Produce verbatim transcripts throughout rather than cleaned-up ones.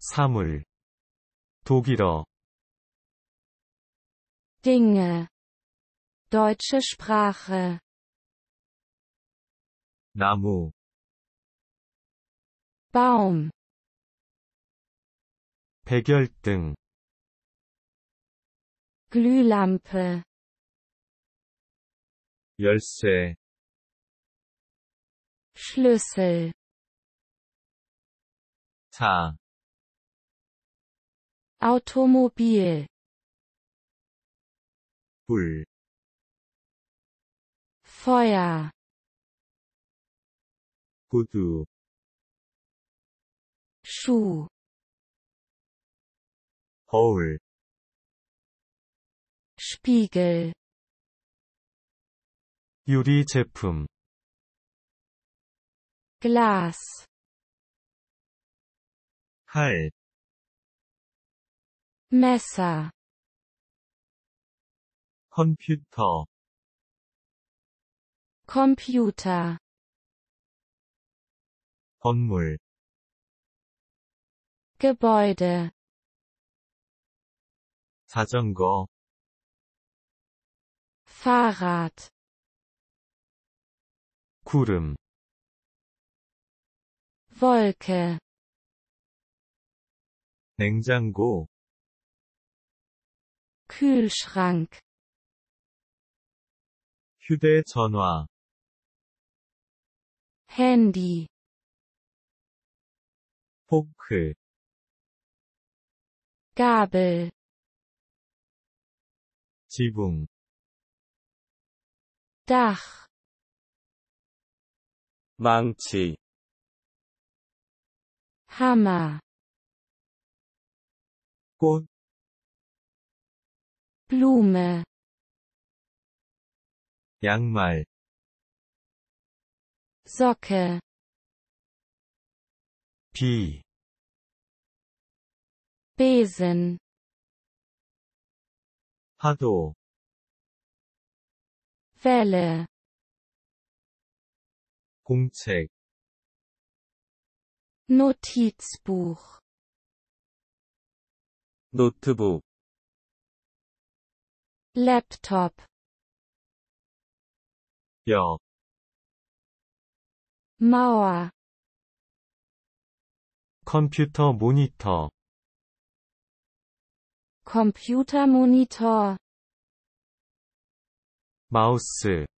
사물. 독일어. Dinge. Deutsche Sprache. 나무. Baum. 백열등. Glühlampe. 열쇠. Schlüssel. 차. Automobil. 불. Feuer. 구두. Schuh. 거울. Spiegel. 유리 제품. Glas. 칼. Messer. 컴퓨터. Computer. 건물. Gebäude. 자전거. Fahrrad. 구름. Wolke. 냉장고. Kühlschrank. 휴대전화. Handy. 포크. Gabel. 지붕. Dach. 망치. Hammer. 꽃. Blume. 양말. Socke. 비. Besen. 파도. Welle. 공책. Notizbuch. 노트북. Laptop. 벽. Mauer. 컴퓨터 모니터. Computermonitor. 마우스.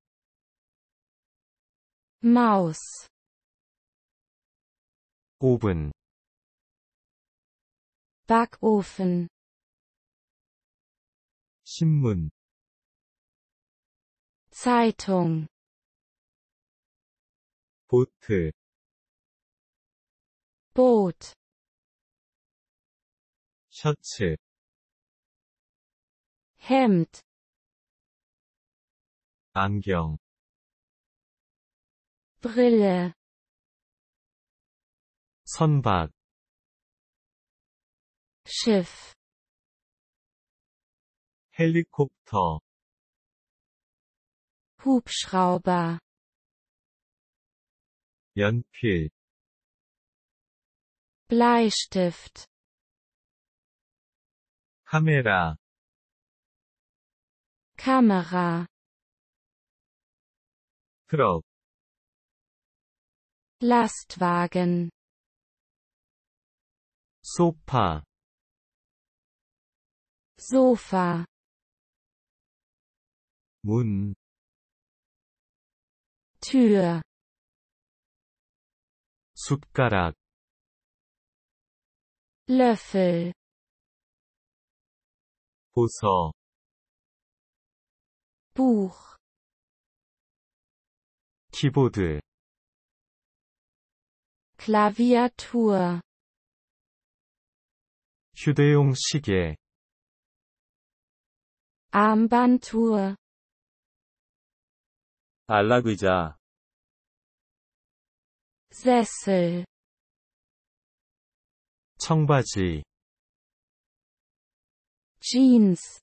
Maus. 오븐. Backofen. 신문. Zeitung. 보트. Boot. 셔츠. Hemd. 안경. Brille. 선박. Schiff. 헬리콥터. Hubschrauber. 연필. Bleistift. 카메라. Kamera. 트럭. Lastwagen. 소파. Sofa. 문. Tür. 숟가락. Löffel. 보서. Buch. 키보드. Klaviatur. 휴대용 시계. Armbanduhr. 안락의자. Sessel. 청바지. Jeans.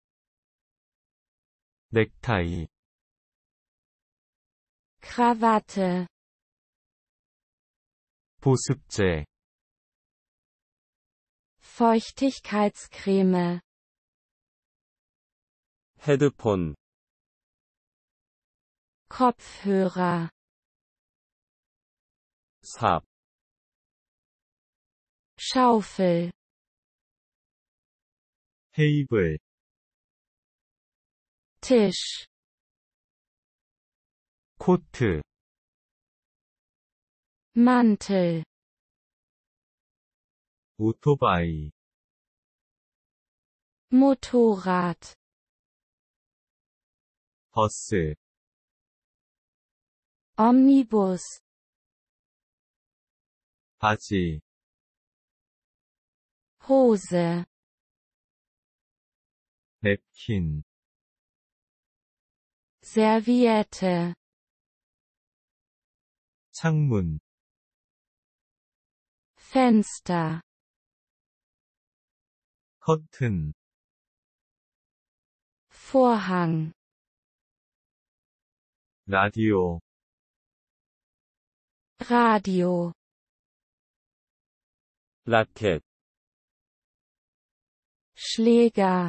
넥타이. Krawatte. 보습제. Feuchtigkeitscreme. 헤드폰, Kopfhörer. 삽, Schaufel. 테이블, Tisch. 코트, Mantel. 오토바이, Motorrad. 버스, Omnibus. 바지, Hose. 냅킨, Serviette. 창문, Fenster. 커튼, Vorhang. 라디오, Radio. 라켓, Schläger.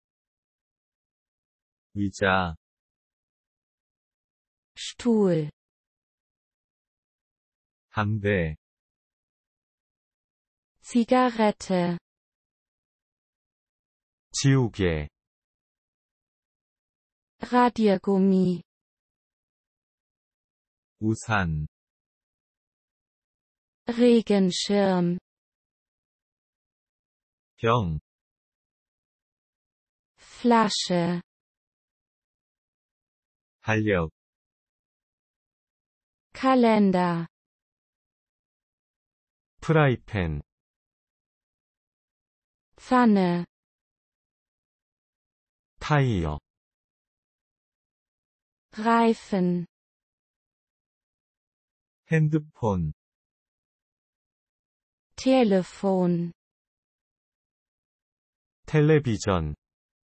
의자, Stuhl. 담배, Zigarette. 지우개, Radiergummi. 우산, Regenschirm. 병, Flasche. 달력, Kalender. 프라이팬, Pfanne. 타이어, Reifen. 핸드폰, Telefon. 텔레비전,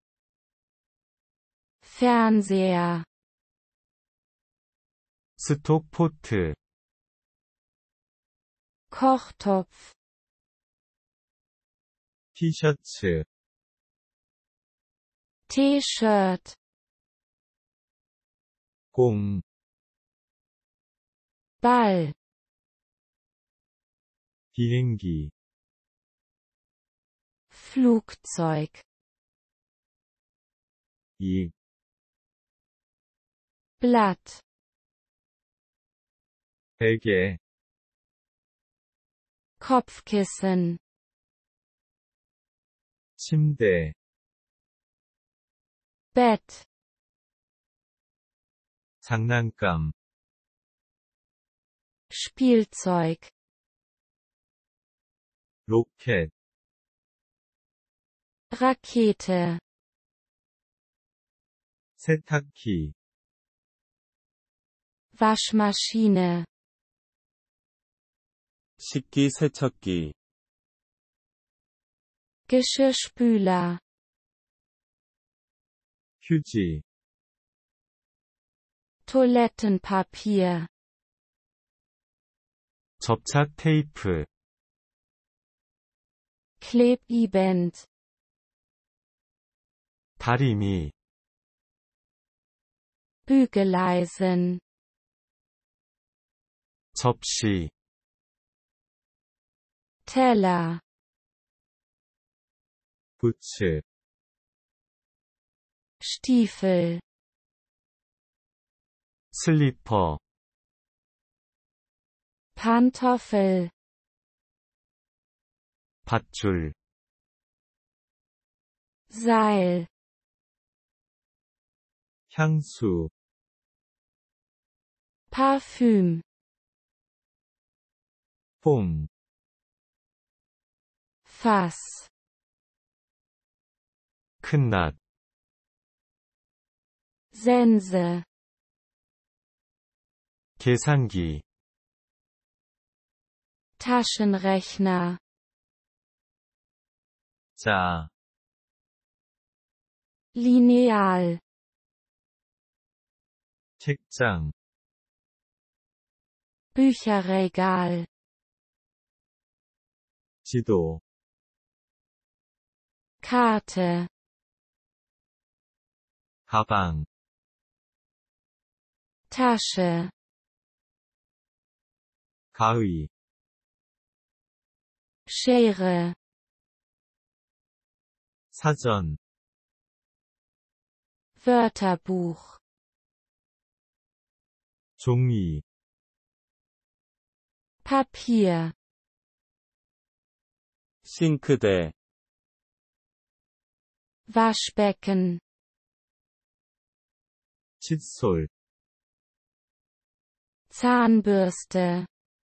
Fernseher. 스톡포트, Kochtopf. 티셔츠, T-Shirt. 공, Ball. 비행기, Flugzeug. 이, Blatt. 베개, Kopfkissen. 침대, Bett. 장난감, Spielzeug. 로켓, Rakete. 세탁기, Waschmaschine. 식기세척기, Geschirrspüler. 휴지, Toilettenpapier. 접착 테이프, Klebeband. 다리미, Bügeleisen. 접시, Teller. 부츠, Stiefel. 슬리퍼, Pantoffel. 밧줄, Seil. 향수, Parfüm. 폼, Fass. 큰낫, Sense. 계산기, Taschenrechner. 자, Lineal. 책장, Bücherregal. 지도, Karte, 가방, Tasche, 가의, Schere, 사전, Wörterbuch, 종이, Papier, 싱크대, Waschbecken, 칫솔, Zahnbürste,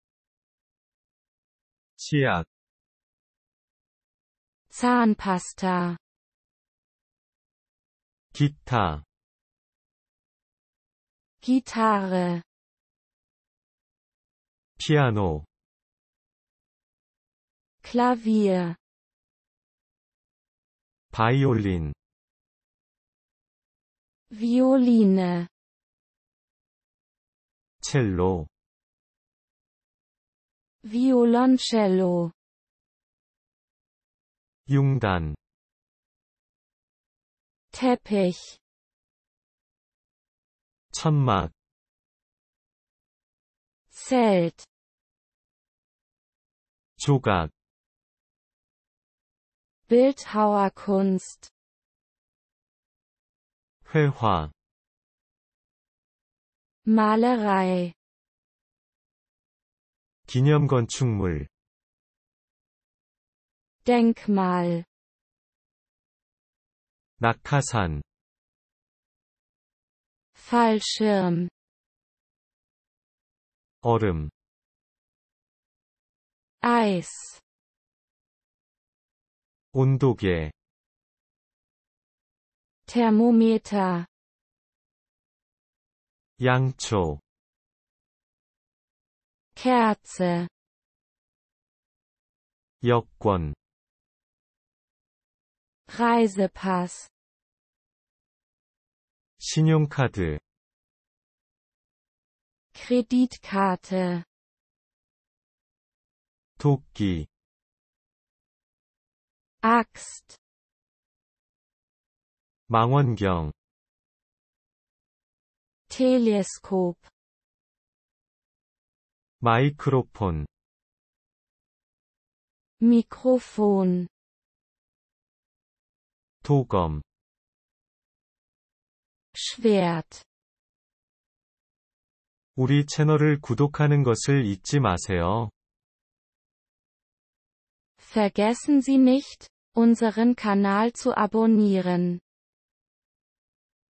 치약, Zahnpasta, 기타, Gitarre, 피아노, Klavier, 바이올린, Violine, 첼로, Violoncello, 융단, Teppich, 천막, Zelt, 조각, Bildhauerkunst, 회화, Malerei, 기념건축물, Denkmal, 낙하산, Fallschirm, 얼음, Eis, 온도계, Thermometer, 양초, Kerze, 여권, Reisepass, 신용카드, Kreditkarte, 도끼, Axt, 망원경, Teleskop, 마이크로폰, Mikrofon, 도검, Schwert. 우리 채널을 구독하는 것을 잊지 마세요. Vergessen Sie nicht, unseren Kanal zu abonnieren.